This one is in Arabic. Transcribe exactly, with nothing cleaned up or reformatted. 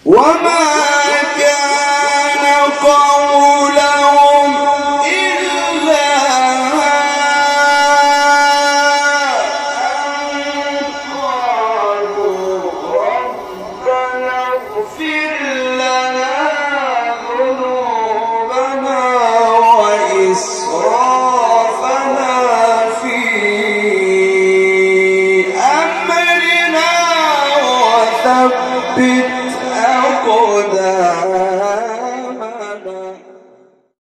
وما كان قولهم إلا أن قالوا ربنا اغفر لنا ذنوبنا وإسرافنا في أمرنا وثبت